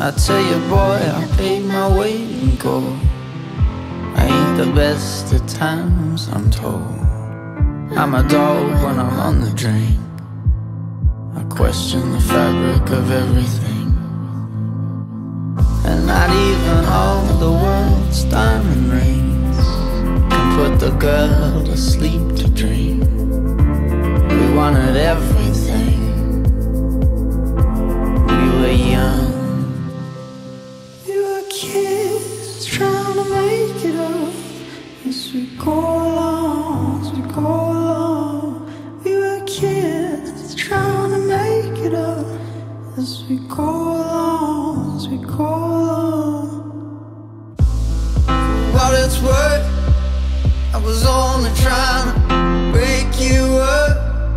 I tell you, boy, I paid my weight in gold. I ain't the best at times, I'm told. I'm a dog when I'm on the drink. I question the fabric of everything, and not even all the world's diamond rings can put the girl to sleep to dream. We wanted everything. We were young. We were kids trying to make it up as we go along, as we go along. We were kids trying to make it up as we go along, as we go along. For what it's worth, I was only trying to break you up.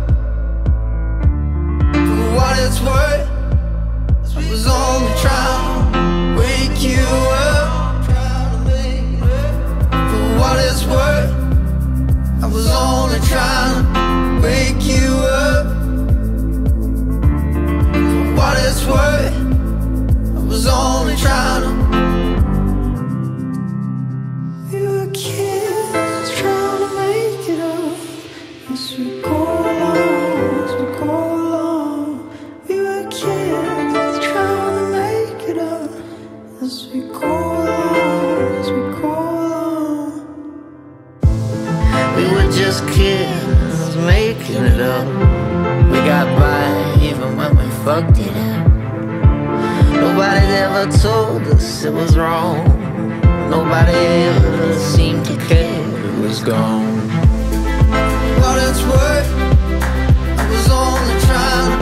For what it's worth, I was only trying to wake you up. For what it's worth, I was only trying to wake you up. For what it's worth, I was only trying to. We were kids trying to make it up as we go along, as we go along. We were kids trying to make it up as we go along, as we go along. We were just kids making it up. We got by even when we fucked it up. Nobody ever told us it was wrong. Nobody ever seemed to care it was gone. What it's worth, I was only trying to